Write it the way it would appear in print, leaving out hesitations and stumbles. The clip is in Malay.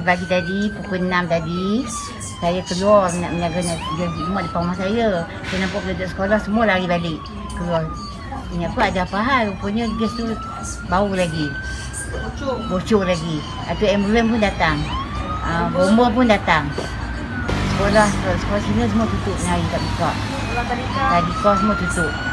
pagi-pagi tadi, pukul 6 tadi, saya keluar nak menjaga mak depan rumah saya. Saya nampak budak sekolah semua lari balik keluar. Ingat apa ada apa hal, rupanya gas tu bau lagi. Bocor lagi. Atau ambulans pun datang. Bomba pun datang. Sekolah sini semua tutup hari tak buka. Tadika semua tutup.